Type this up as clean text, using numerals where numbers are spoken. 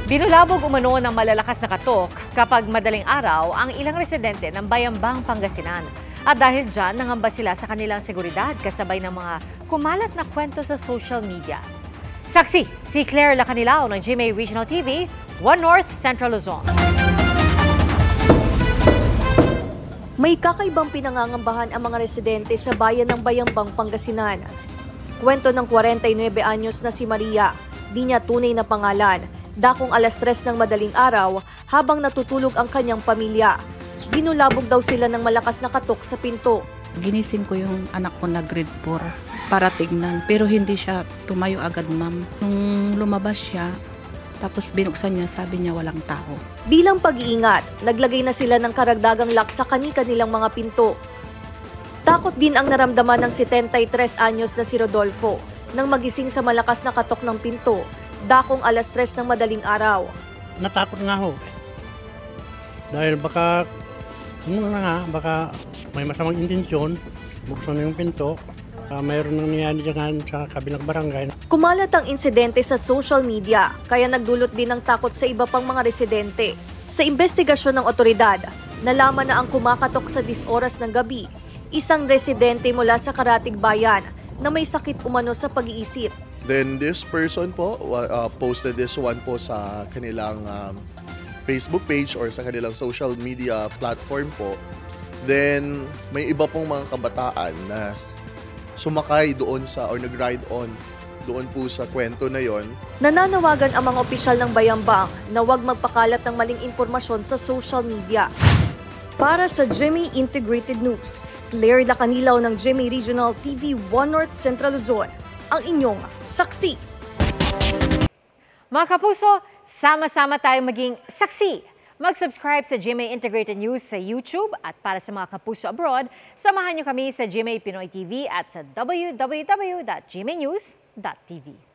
Binulabog umano ng malalakas na katok kapag madaling araw ang ilang residente ng Bayambang, Pangasinan. At dahil dyan, nangamba sila sa kanilang seguridad kasabay ng mga kumalat na kwento sa social media. Saksi, si Claire Lacanilao ng GMA Regional TV, 1 North Central Luzon. May kakaibang pinangangambahan ang mga residente sa bayan ng Bayambang, Pangasinan. Kwento ng 49 anyos na si Maria, di niya tunay na pangalan, dakong alas 3 ng madaling araw habang natutulog ang kanyang pamilya. Binulabog daw sila ng malakas na katok sa pinto. Ginising ko yung anak ko na grade 4 para tignan, pero hindi siya tumayo agad, ma'am. Nung lumabas siya, tapos binuksan niya, sabi niya walang tao. Bilang pag-iingat, naglagay na sila ng karagdagang lock sa kani-kanilang mga pinto. Takot din ang naramdaman ng 73 anyos na si Rodolfo nang magising sa malakas na katok ng pinto, dakong alas 3 ng madaling araw. Natakot nga ho. Dahil baka may masamang intensyon, buksan na yung pinto, mayroon nang nangyari dyan sa kabilang barangay. Kumalat ang insidente sa social media, kaya nagdulot din ng takot sa iba pang mga residente. Sa investigasyon ng otoridad, nalaman na ang kumakatok sa 10 oras ng gabi, isang residente mula sa Karatig Bayan na may sakit umano sa pag-iisip. Then this person po posted this one po sa kanilang Facebook page or sa kanilang social media platform po. Then may iba pong mga kabataan na sumakay doon or nag-ride on doon po sa kwento na yon. Nananawagan ang mga opisyal ng Bayambang na huwag magpakalat ng maling impormasyon sa social media. Para sa GMA Integrated News, Claire Lacanilao ng GMA Regional TV 1 North Central Luzon, ang inyong saksi. Mga kapuso, sama-sama tayong maging saksi. Mag-subscribe sa GMA Integrated News sa YouTube at para sa mga kapuso abroad, samahan niyo kami sa GMA Pinoy TV at sa www.gmanews.tv.